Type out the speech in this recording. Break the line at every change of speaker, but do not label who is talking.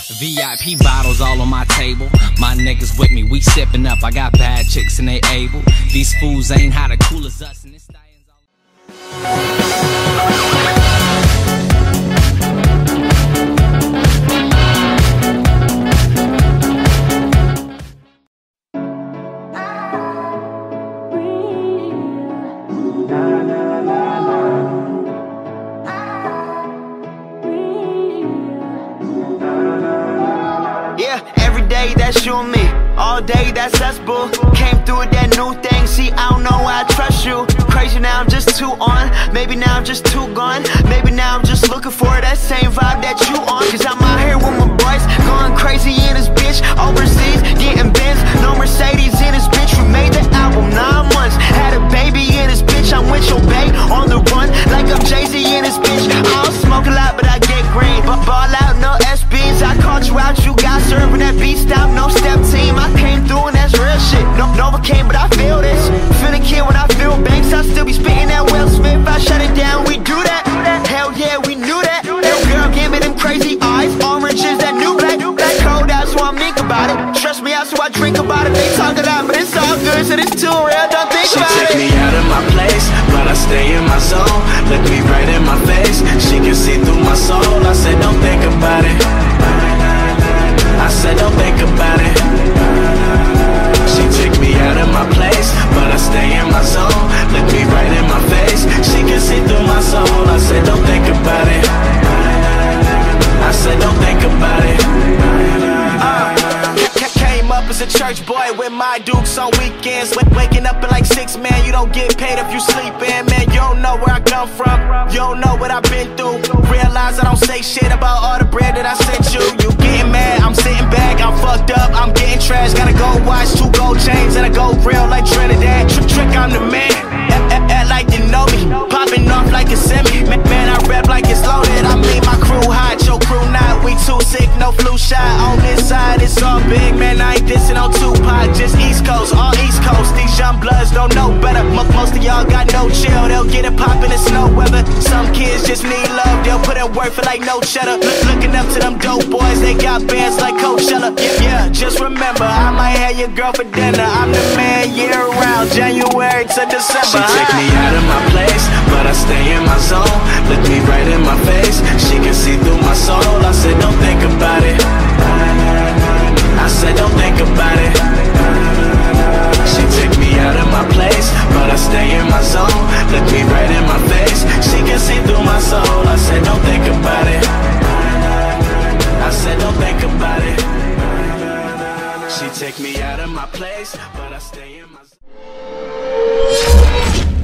VIP bottles all on my table. My niggas with me, we sippin' up. I got bad chicks and they able. These fools ain't how to cool as us. And this
every day that's you and me, all day that's us, boo. Came through with that new thing, see I don't know why I trust you. Crazy now I'm just too on, maybe now I'm just too gone. Maybe now I'm just looking for that same vibe that you on. Cause I'm out here with my boys, going crazy in this bitch. Overseas, getting Benz, no Mercedes in this bitch. We made the album 9 months, had a baby in this bitch. I'm with your babe, on the run, like I'm Jay-Z in this bitch. I don't smoke a lot but I get green, but ball out, no SBs. I called you out, you got served with that beat stop, no step team. I came through and that's real shit. No Novocaine, but I feel this. Feeling kid when I feel banks, I still be spitting that Will Smith. I shut it down, we do that. Hell yeah, we knew that. Little girl, give me them crazy eyes. Orange is that new black. Black cold out, so I'm meek about it. Trust me out, so I drink about it. They talk a lot, but it's all good, so it's too real. Don't think about it.
She take me out of my place, but I stay in my zone. Look me right in my face, she can see through my soul. I said, don't think about it. I said, don't think about it. She took me out of my place, but I stay in my zone. Look me right in my face, she can see through my soul. I said, don't think about it. I said, don't think about it. Came up as a church boy with my dukes on weekends. Waking up at like 6, man, you don't get paid if you sleepin'. Man, you don't know where I come from, you don't know what I've been through. Realize I don't say shit about all the bread that I sent you. You getting mad, I'm sitting back, I'm fucked up, I'm getting trash. Gotta go watch 2 gold chains and I go real like Trinidad. Trick, I'm the man, act like you know me. Popping off like a semi, man, I rap like it's loaded. I mean my crew hot, your crew not. We too sick, no flu shot. On this side, it's all big, man, I ain't dissing on Tupac. Just East Coast, all East Coast. These young bloods don't know better. Most of y'all got no chill, they'll get it poppin' in snow weather. Some kids just need love, they'll put in work for like no cheddar. Looking up to them dope boys, they got bands like Coachella. Yeah, just remember, I might have your girl for dinner. I'm the man year round, January to December. She take me out of my place, but I stay in my zone. Look me right in my face, she can see through my soul. I said, don't think about it. I said, don't think about it. She took me out of my place, but I stay in my zone. Look me right in my face, she can see through my soul. I said, don't think about it. I said, don't think about it. She take me out of my place, but I stay in my zone.